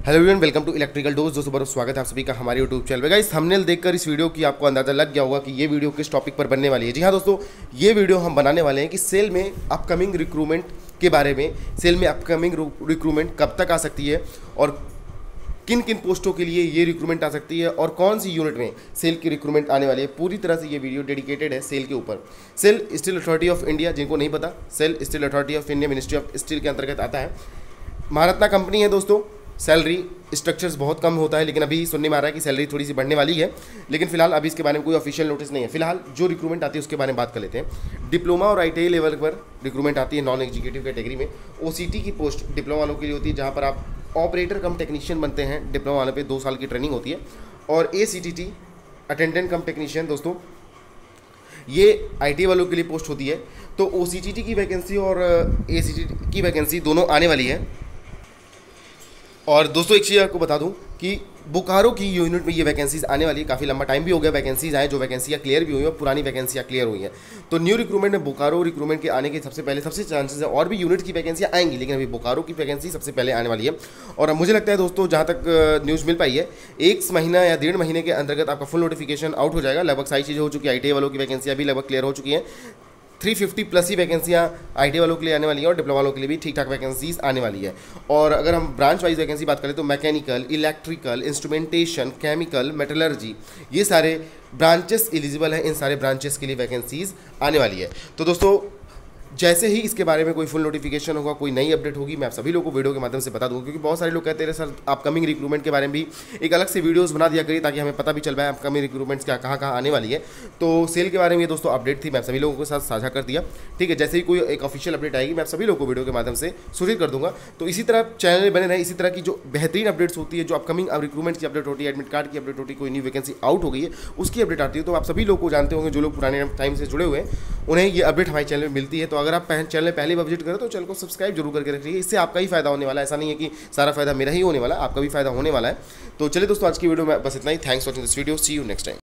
Hello everyone, welcome to electrical dose. दोस्तों बहुत स्वागत है आप सभी का हमारे यूट्यूब चैनल पे। गाइस थंबनेल देखकर इस वीडियो की आपको अंदाजा लग गया होगा कि ये वीडियो किस टॉपिक पर बनने वाली है। जी हाँ दोस्तों, ये वीडियो हम बनाने वाले हैं कि सेल में अपकमिंग रिक्रूटमेंट के बारे में। सेल में अपकमिंग रिक्रूटमेंट कब तक आ सकती है और किन किन पोस्टों के लिए ये रिक्रूटमेंट आ सकती है और कौन सी यूनिट में सेल की रिक्रूटमेंट आने वाली है। पूरी तरह से ये वीडियो डेडिकेटेड है सेल के ऊपर। SAIL steel authority of India, जिनको नहीं पता, SAIL steel authority of India ministry of steel के अंतर्गत आता है। महारत्ना कंपनी है दोस्तों। सैलरी स्ट्रक्चर्स बहुत कम होता है, लेकिन अभी सुनने में आ रहा है कि सैलरी थोड़ी सी बढ़ने वाली है, लेकिन फिलहाल अभी इसके बारे में कोई ऑफिशियल नोटिस नहीं है। फिलहाल जो रिक्रूटमेंट आती है उसके बारे में बात कर लेते हैं। डिप्लोमा और ITI लेवल पर रिक्रूटमेंट आती है नॉन एग्जीक्यूटिव कैटेगरी में। OCT की पोस्ट डिप्लोमा वालों के लिए होती है, जहाँ पर आप ऑपरेटर कम टेक्नीशियन बनते हैं। डिप्लोमा वालों पे 2 साल की ट्रेनिंग होती है। और ACTT अटेंडेंट कम टेक्नीशियन दोस्तों, ये IT वालों के लिए पोस्ट होती है। तो OCTT की वैकेंसी और ACTT की वैकेंसी दोनों आने वाली है। और दोस्तों एक चीज़ आपको बता दूं कि बोकारो की यूनिट में ये वैकेंसीज आने वाली है। काफ़ी लंबा टाइम भी हो गया वैकेंसीज आए, जो वैकेंसियाँ क्लियर भी हुई हैं और पुरानी वैकेंसियाँ क्लियर हुई हैं। तो न्यू रिक्रूटमेंट में बोकारो रिक्रूटमेंट के आने के सबसे चांसेस है। और भी यूनिट की वैकेंसियाँ आएंगी, लेकिन अभी बोकारो की वैकेंसी सबसे पहले आने वाली है। और मुझे लगता है दोस्तों, जहाँ तक न्यूज़ मिल पाई है, 1 महीना या 1.5 महीने के अंतर्गत आपका फुल नोटिफिकेशन आउट हो जाएगा। लगभग सारी चीज़ें हो चुकी है। ITI वालों की वैकेंसियाँ भी लगभग क्लियर हो चुकी हैं। 350 प्लस ही वैकेंसियाँ IT वालों के लिए आने वाली है और डिप्लोमा वालों के लिए भी ठीक ठाक वैकेंसीज आने वाली है। और अगर हम ब्रांच वाइज वैकेंसी बात करें तो mechanical, electrical, instrumentation, chemical, metallurgy, ये सारे ब्रांचेस एलिजिबल हैं। इन सारे ब्रांचेस के लिए वैकेंसीज आने वाली है। तो दोस्तों जैसे ही इसके बारे में कोई फुल नोटिफिकेशन होगा, कोई नई अपडेट होगी, मैं आप सभी लोगों को वीडियो के माध्यम से बता दूंगा। क्योंकि बहुत सारे लोग कहते हैं सर अपकमिंग रिक्रूटमेंट के बारे में भी एक अलग से वीडियोस बना दिया करिए, ताकि हमें पता भी चल पाए अपकमिंग रिक्रूटमेंट्स क्या कहाँ आने वाली है। तो सेल के बारे में ये दोस्तों अपडेट थी, मैं सभी लोगों के साथ साझा कर दिया। ठीक है, जैसे ही कोई एक ऑफिशियल अपडेट आएगी, मैं आप सभी लोगों को वीडियो के माध्यम से सूचित कर दूंगा। तो इसी तरह चैनल में बने रहे। इसी तरह की जो बेहतरीन अपडेट्स होती है, जो अपकमिंग रिक्रूटमेंट की अपडेट होती है, एडमिट कार्ड की अपडेट होती है, कोई न्यू वैकेंसी आउट हो गई है उसकी अपडेट आती है, तो आप सभी लोग को जानते होंगे। जो लोग पुराने टाइम से जुड़े हुए हैं उन्हें ये अपडेट हमारे चैनल में मिलती है। तो अगर आप चैनल पहले बार विजिट करें तो चैनल को सब्सक्राइब जरूर करके रखिए। इससे आपका ही फायदा होने वाला है। ऐसा नहीं है कि सारा फायदा मेरा ही होने वाला है, आपका भी फायदा होने वाला है। तो चलिए दोस्तों, आज की वीडियो में बस इतना ही। Thanks for watching this video. See you next time.